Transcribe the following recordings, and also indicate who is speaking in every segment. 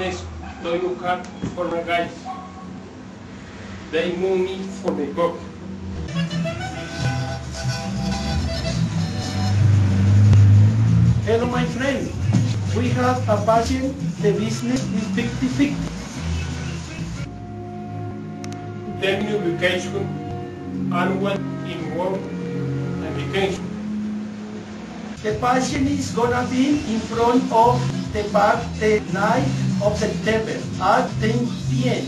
Speaker 1: business do you have for the guys? They move me for the book.
Speaker 2: Hello, my friend. We have a passion. The business is 50-50.
Speaker 1: Termino vacation, annual in work and vacation.
Speaker 2: The passion is gonna be in front of the park the 9th of September at 10 p.m.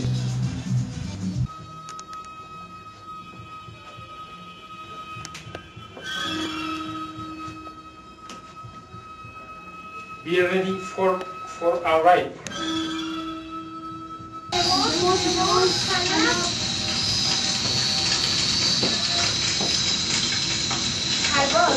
Speaker 1: Be ready for a ride.
Speaker 3: Hi boss,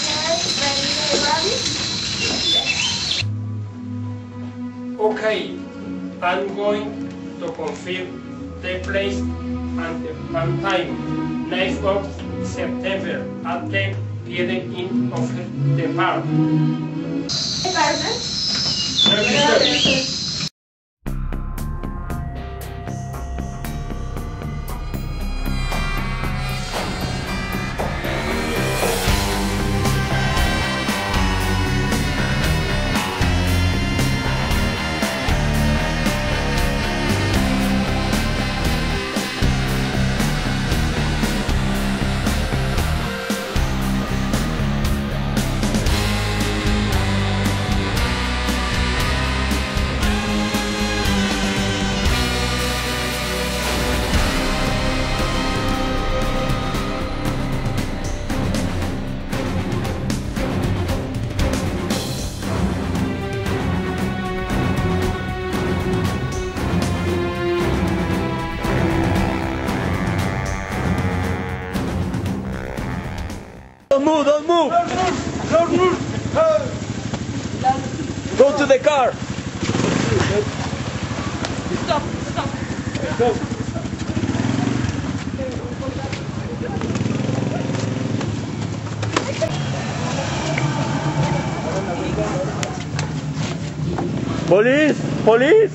Speaker 1: Okay, I'm going to confirm the place and the time. 9th of September at 10 p.m. in of the park. Register.
Speaker 4: Don't move, don't move!
Speaker 2: Don't move!
Speaker 4: Go to the car!
Speaker 2: Stop! Go!
Speaker 4: Police! Police!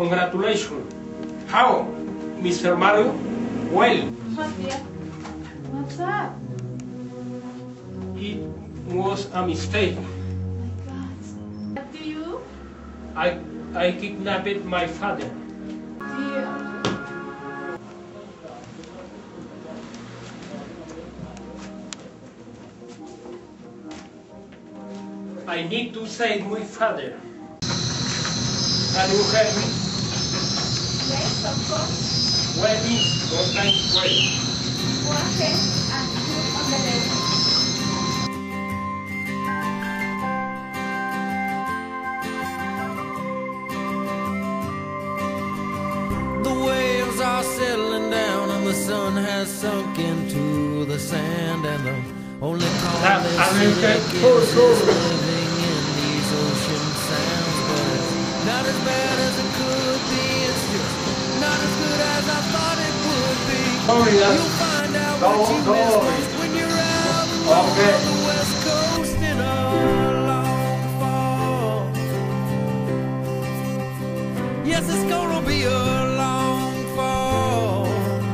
Speaker 1: Congratulations. How, Mr. Mario? Well,
Speaker 3: What's up?
Speaker 1: it was a mistake.
Speaker 3: Oh my God. What do you?
Speaker 1: I kidnapped my father.
Speaker 3: Dear.
Speaker 1: I need to save my father. Can you help me?
Speaker 3: Yes, of course.
Speaker 1: Well, miss, don't time to wait.
Speaker 3: Go ahead and put on the list.
Speaker 5: The waves are settling down and the sun has sunk into the sand, and the only calm this city gives is living in these ocean sounds. But it's not as bad as it could be, it's just not as good as I thought it would be. You'll find out what you miss most when you're out on the west coast in a long fall. Yes, it's gonna be a long fall.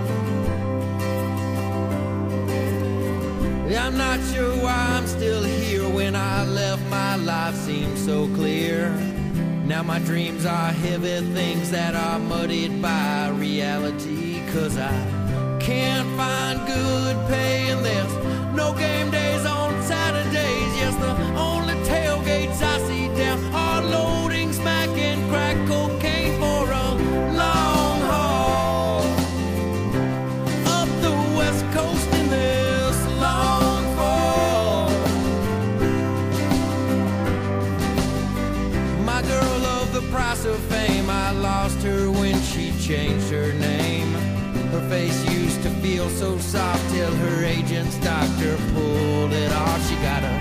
Speaker 5: I'm not sure why I'm still here. When I left, my life seemed so clear. Now my dreams are heavy things that are muddied by reality. 'Cause I can't find good pay and there's no game days on Saturdays. Yes, the only tailgates I see down are loading smack and crack cocaine for a long haul up the west coast in this long fall. My girl loved the price of fame. I lost her when she changed her name. Her face used to feel so soft till her agent's doctor pulled it off. She got a